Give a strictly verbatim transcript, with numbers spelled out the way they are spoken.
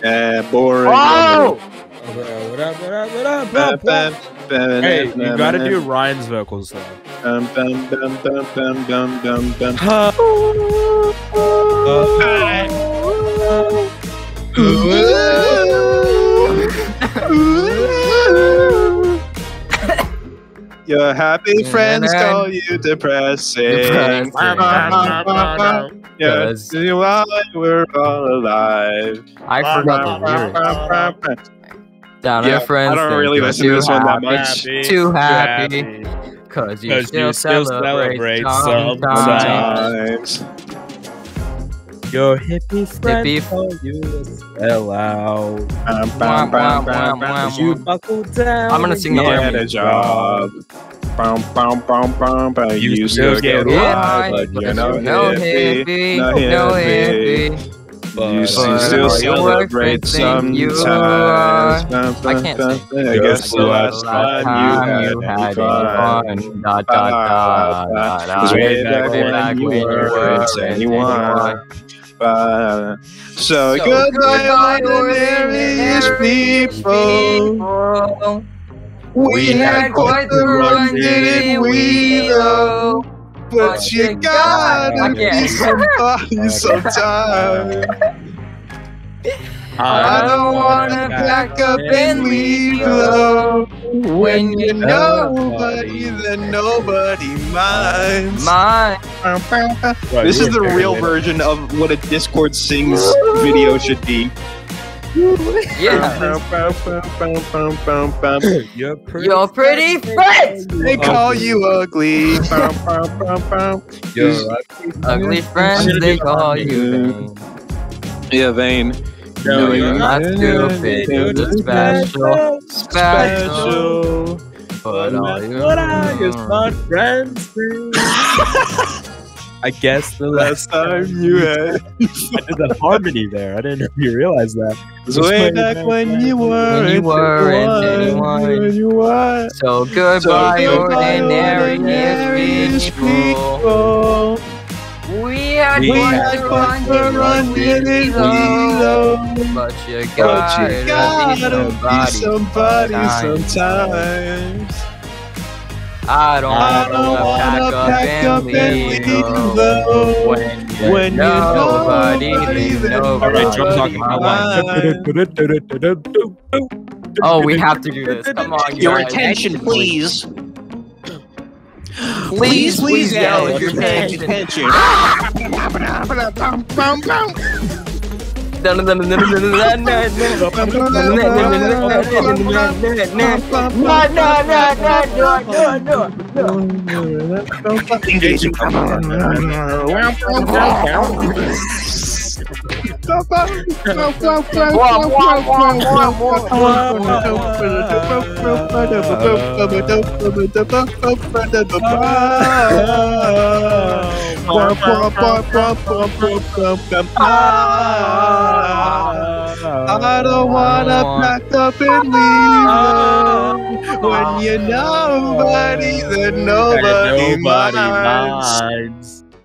Uh, boring. Oh! What up, what up, what up, what up, what up? Hey, you gotta do Ryan's vocals though. Bum, bum, bum, bum, bum, bum, bum, bum. Your happy friends call you depressing. Yes, you are, we're all alive. I forgot the lyrics. Down Yeah, our friends. I don't really listen to this one that much. Too happy. Cause you still celebrate sometimes. Your hippie friend Hippie. call you a sellout. Bum, bum, bum, bum, bum. You buckle down. I'm gonna sing the Get harmony. a job. Bum, bum, bum, bum, bum. You, You still still get get high, high, but you're no no hippie. hippie, No no hippie. hippie. But You But still all celebrate your friends think you sometimes. Bum, I bum, can't bum, sing. bum. I guess the last time you had any fun. Da, da, da, da, da, Was way da, back way when back you when you weren't weren't anyone. Uh, so, So goodbye, ordinaryish people. people. We had quite the run, didn't we, though? But you gotta be somebody sometime. I don't wanna pack up and leave, though. When you're nobody, then nobody minds. Mine. This is the real version of what a Discord sings video should be. Yeah. You're pretty. Your pretty friends. They call you ugly. You're Ugly friends, they call you. Yeah, vain. No, you're not stupid. You're just special. Special. But all all you what I is my friends do. I guess the Last time you had. I did the harmony there. I didn't know you realized that. Was way back when you weren't When you weren't anyone. When you were. So goodbye, ordinary people. We had We fun had to fun run, to run, didn't we, though? But you But gotta, you gotta be be somebody somebody sometimes. I don't I don't wanna wanna pack up and leave though. When you When know you're nobody, nobody, then then nobody. Alright, drum talking. Mine. Oh, we have to do this. Come on, Your guys. attention, please. Please, please yell if you're paying attention. Engaging. I don't wanna pack up and leave. When you're nobody, then nobody minds.